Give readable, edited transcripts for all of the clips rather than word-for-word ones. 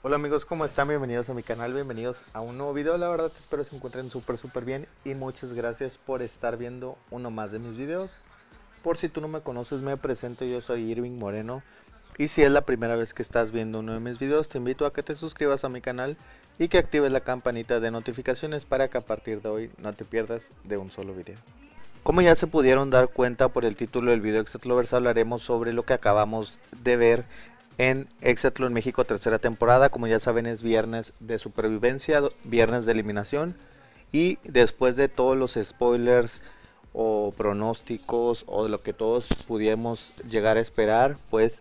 Hola amigos, ¿cómo están? Bienvenidos a mi canal, bienvenidos a un nuevo video. La verdad espero se encuentren súper bien y muchas gracias por estar viendo uno más de mis videos. Por si tú no me conoces, me presento, yo soy Irving Moreno. Y si es la primera vez que estás viendo uno de mis videos, te invito a que te suscribas a mi canal y que actives la campanita de notificaciones para que a partir de hoy no te pierdas de un solo video. Como ya se pudieron dar cuenta por el título del video Exatlovers, hablaremos sobre lo que acabamos de ver en Exatlón México tercera temporada. Como ya saben, es viernes de supervivencia, viernes de eliminación, y después de todos los spoilers o pronósticos o de lo que todos pudiéramos llegar a esperar, pues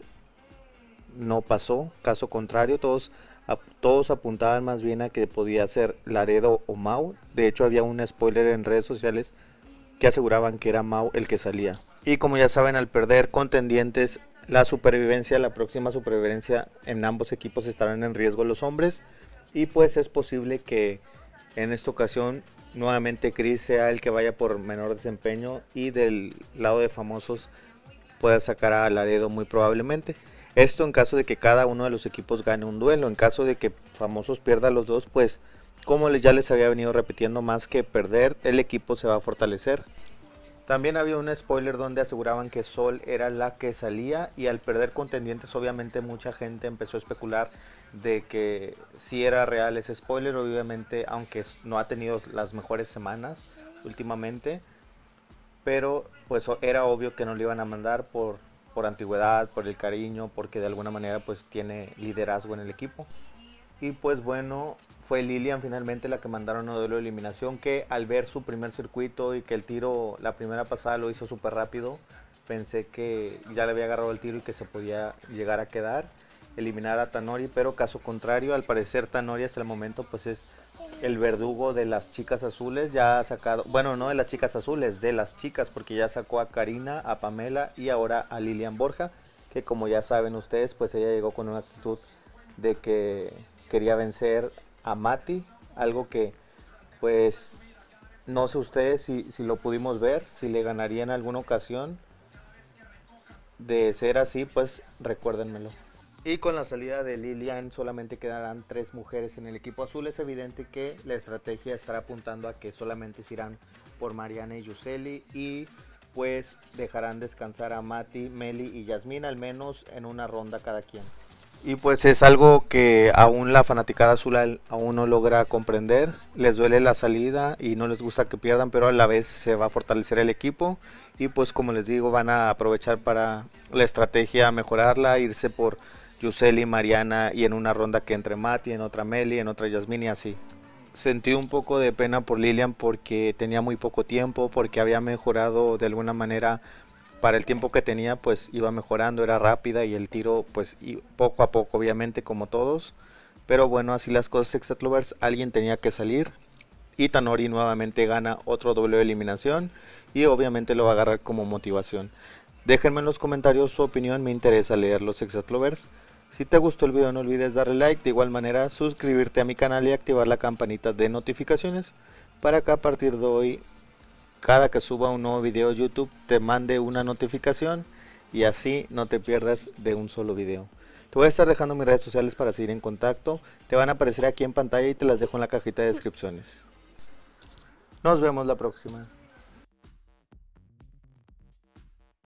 no pasó. Caso contrario, todos apuntaban más bien a que podía ser Laredo o Mau. De hecho, había un spoiler en redes sociales que aseguraban que era Mau el que salía. Y como ya saben, al perder contendientes la próxima supervivencia en ambos equipos, estarán en riesgo los hombres, y pues es posible que en esta ocasión nuevamente Chris sea el que vaya por menor desempeño, y del lado de famosos pueda sacar a Laredo muy probablemente. Esto en caso de que cada uno de los equipos gane un duelo. En caso de que famosos pierda los dos, pues como ya les había venido repitiendo, más que perder, el equipo se va a fortalecer. También había un spoiler donde aseguraban que Sol era la que salía, y al perder contendientes obviamente mucha gente empezó a especular de que si era real ese spoiler. Obviamente, aunque no ha tenido las mejores semanas últimamente, pero pues era obvio que no le iban a mandar por antigüedad, por el cariño, porque de alguna manera pues tiene liderazgo en el equipo. Y pues bueno, fue Lilian finalmente la que mandaron a duelo de eliminación, que al ver su primer circuito y que el tiro, la primera pasada lo hizo súper rápido, pensé que ya le había agarrado el tiro y que se podía llegar a quedar, eliminar a Tanori, pero caso contrario. Al parecer Tanori hasta el momento pues es el verdugo de las chicas azules. Ya ha sacado, bueno, no de las chicas azules, de las chicas, porque ya sacó a Karina, a Pamela y ahora a Lilian Borja, que como ya saben ustedes, pues ella llegó con una actitud de que quería vencer a Mati, algo que pues no sé ustedes si lo pudimos ver, si le ganaría en alguna ocasión. De ser así, pues recuérdenmelo. Y con la salida de Lilian solamente quedarán 3 mujeres en el equipo azul. Es evidente que la estrategia estará apuntando a que solamente se irán por Mariana y Yuseli, y pues dejarán descansar a Mati, Meli y Yasmín al menos en una ronda cada quien. Y pues es algo que aún la fanaticada azul aún no logra comprender. Les duele la salida y no les gusta que pierdan, pero a la vez se va a fortalecer el equipo. Y pues como les digo, van a aprovechar para la estrategia, mejorarla, irse por Yuseli, Mariana, y en una ronda que entre Mati, en otra Meli, en otra Yasmín y así. Sentí un poco de pena por Lilian porque tenía muy poco tiempo, porque había mejorado de alguna manera. Para el tiempo que tenía pues iba mejorando, era rápida, y el tiro pues poco a poco obviamente como todos. Pero bueno, así las cosas, Exatlovers, alguien tenía que salir, y Tanori nuevamente gana otro doble de eliminación, y obviamente lo va a agarrar como motivación. Déjenme en los comentarios su opinión, me interesa leerlos, Exatlovers. Si te gustó el video no olvides darle like, de igual manera suscribirte a mi canal y activar la campanita de notificaciones para que a partir de hoy, cada que suba un nuevo video YouTube, te mande una notificación y así no te pierdas de un solo video. Te voy a estar dejando mis redes sociales para seguir en contacto. Te van a aparecer aquí en pantalla y te las dejo en la cajita de descripciones. Nos vemos la próxima.